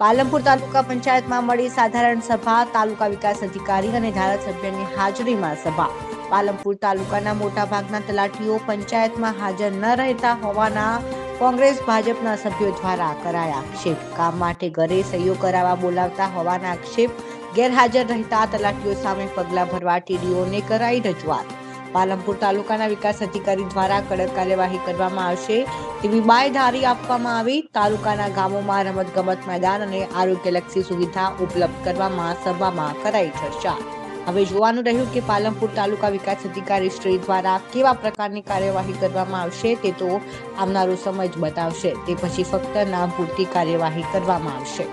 પાલનપુર તાલુકા પંચાયતમાં મળી સાધારણ સભા, તાલુકા વિકાસ અધિકારી અને ધારાસભ્યની હાજરીમાં સભા। પાલનપુર તાલુકાના મોટાભાગના તલાટીઓ પંચાયતમાં હાજર ન રહેતા હોવાના કોંગ્રેસ ભાજપના સભ્યો દ્વારા કરાયા આક્ષેપ। કામ માટે ઘરે સહીઓ કરાવવા બોલાવતા હોવાના આક્ષેપ। ગેરહાજર રહેતા તલાટીઓ સામે પગલાં ભરવા ટીડીઓને કરાઈ રજૂઆત। પાલનપુર તાલુકાના વિકાસ અધિકારી દ્વારા કડક કાર્યવાહી કરવામાં આવશે તેવી બાંયધરી આપવામાં આવી। તાલુકાના ગામોમાં રમતગમત મેદાન અને આરોગ્યલક્ષી સુવિધા ઉપલબ્ધ કરવામાં સભામાં કરાઈ ચર્ચા। હવે જોવાનું રહ્યું કે પાલનપુર તાલુકા વિકાસ અધિકારી શ્રી દ્વારા કેવા પ્રકારની કાર્યવાહી કરવામાં આવશે તે તો આવનારો સમય જ બતાવશે। તે પછી ફક્ત નામ પૂરતી કાર્યવાહી કરવામાં આવશે।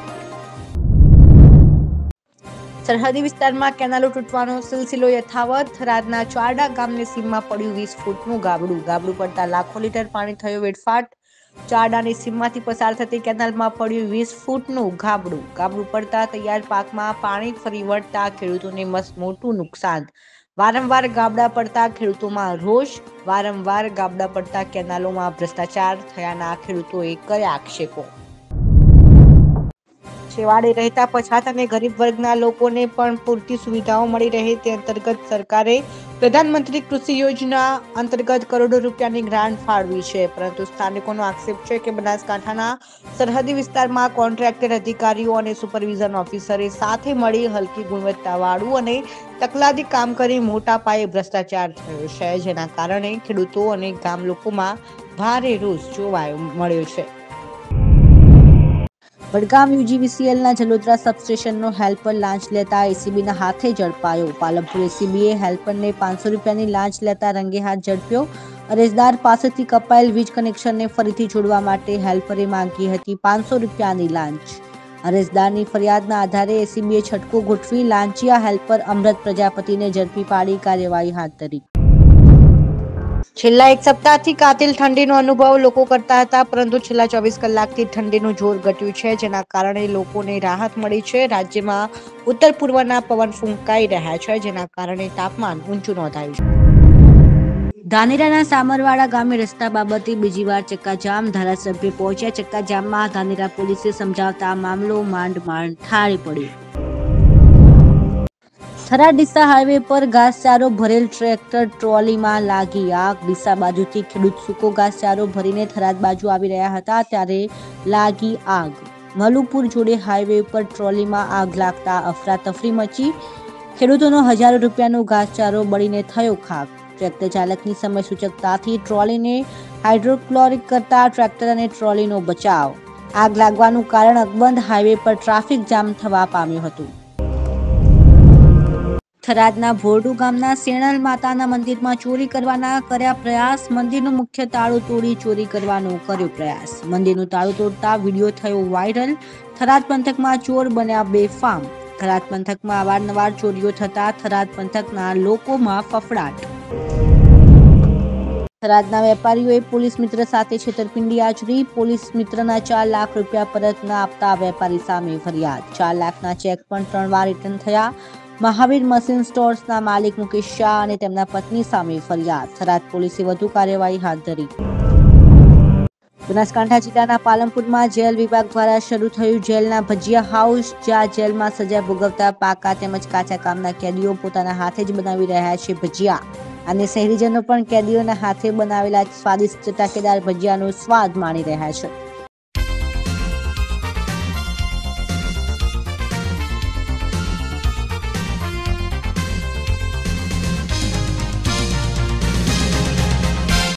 સરહદી વિસ્તારમાં કેનાલો તૂટવાનો સિલસિલો યથાવત। થરાદના ચારડા ગામની સીમમાં પડ્યું 20 ફૂટનું ગાબડું। ગાબડું પડતા લાખો લીટર પાણી થયો વેડફાટ। ચારડાની સીમમાંથી પસાર થતી કેનાલમાં પડ્યું 20 ફૂટનું ગાબડું। ગાબડું પડતા તૈયાર પાકમાં પાણી ફરી વળતા ખેડૂતોને મોટું નુકસાન। વારંવાર ગાબડા પડતા ખેડૂતોમાં રોષ। વારંવાર ગાબડા પડતા કેનાલોમાં ભ્રષ્ટાચાર થયાના ખેડૂતોએ કર્યા આક્ષેપો। છેવાડે રહેતા પછાત અને ગરીબ વર્ગના લોકોને પણ પૂરતી સુવિધાઓ મળી રહે તે અંતર્ગત સરકારે પ્રધાનમંત્રી કૃષિ યોજના અંતર્ગત કરોડો રૂપિયાની ગ્રાન્ટ ફાળવી છે। પરંતુ સ્થાનિકોનો આક્ષેપ છે કે બનાસકાંઠાના સરહદી વિસ્તારમાં કોન્ટ્રાક્ટર અધિકારીઓ અને સુપરવિઝન ઓફિસરે સાથે મળી હલકી ગુણવત્તાવાળું અને તકલાદી કામ કરી મોટા પાયે ભ્રષ્ટાચાર થયો છે, જેના કારણે ખેડૂતો અને ગામ લોકોમાં ભારે રોષ જોવા મળ્યો છે। વડગામ યુજીવીસીએલના જલોદરા સબસ્ટેશનનો હેલ્પર લાંચ લેતા એસીબીના હાથે ઝડપાયો। પાલનપુર એસીબીએ હેલ્પરને 500 રૂપિયાની લાંચ લેતા રંગે હાથ ઝડપ્યો। અરજદાર પાસેથી કપાયેલ વીજ કનેક્શનને ફરીથી જોડવા માટે હેલ્પરે માંગી હતી 500 રૂપિયાની લાંચ। અરજદારની ફરિયાદના આધારે એસીબીએ છટકો ગોઠવી લાંચિયા હેલ્પર અમૃત પ્રજાપતિને ઝડપી પાડી કાર્યવાહી હાથ ધરી। છેલ્લા એક સપ્તાહથી કાતિલ ઠંડીનો અનુભવ લોકો કરતા હતા, પરંતુ છેલ્લા 24 કલાકથી ઠંડીનું જોર ઘટ્યું છે, જેના કારણે લોકોને રાહત મળી છે। રાજ્યમાં ઉત્તર પૂર્વના પવન ફૂંકાઈ રહ્યા છે, જેના કારણે તાપમાન ઊંચું નોંધાયું છે। ધાનેરાના સામરવાડા ગામે રસ્તા બાબતે બીજી વાર ચક્કાજામ। ધારાસભ્ય પહોંચ્યા ચક્કાજામમાં, ધાનેરા પોલીસે સમજાવતા મામલો માંડ ઠારે પડ્યો। થરાદ ડીસા હાઈવે પર ઘાસચારો ભરેલ ટ્રેક્ટર ટ્રોલીમાં લાગી આગ। ડીસા બાજુથી ખેડૂત સૂકો ઘાસચારો ભરીને થરાદ બાજુ આવી રહ્યા હતા ત્યારે લાગી આગ। મલુપુર જોડે હાઈવે પર ટ્રોલીમાં આગ લાગતા અફરાતફરી મચી। ખેડૂતોનો હજારો રૂપિયાનો ઘાસચારો બળીને થયો ખાક। ટ્રેક્ટર ચાલકની સમય સૂચકતાથી ટ્રોલીને હાઇડ્રોક્લોરિક કરતા ટ્રેક્ટર અને ટ્રોલીનો બચાવ। આગ લાગવાનું કારણ અકબંધ હાઈવે પર ટ્રાફિક જામ થવા પામ્યું હતું। થરાદના ભોરડુ ગામના શેણલ માતાના મંદિરમાં ચોરી કરવાના કર્યા પ્રયાસ। મંદિરનું મુખ્ય તાળું તોડી ચોરી કરવાનો કર્યો પ્રયાસ। મંદિરનું તાળું તોડતા વિડીયો થયો વાયરલ। થરાદ પંથકમાં ચોર બન્યા બેફામ। થરાદ પંથકમાં અવારનવાર ચોરીઓ થતા થરાદ પંથકના લોકોમાં ફફડાટ। થરાદના વેપારીઓએ પોલીસ મિત્ર સાથે છેતરપિંડી આચરી। પોલીસ મિત્રના 4 લાખ રૂપિયા પરત ન આપતા વેપારી સામે ફરિયાદ। 4 લાખના ચેક પણ 3 વાર રિટર્ન થયા। મહાવીર મશીન સ્ટોર્સના માલિક મુકેશ શાહ અને તેમના પત્ની સામે ફરિયાદ। થરાદ પોલીસે વધુ કાર્યવાહી હાથ ધરી। બનાસકાંઠા જિલ્લાના પાલનપુરમાં જેલ વિભાગ દ્વારા શરૂ થયું જેલના ભજીયા હાઉસ, જ્યાં જેલમાં સજા ભોગવતા પાકા તેમજ કાચા કામના કેદીઓ પોતાના હાથે જ બનાવી રહ્યા છે ભજીયા અને શહેરીજનો પણ કેદીઓના હાથે બનાવેલા સ્વાદિષ્ટ ચટાકેદાર ભજીયાનો સ્વાદ માણી રહ્યા છે।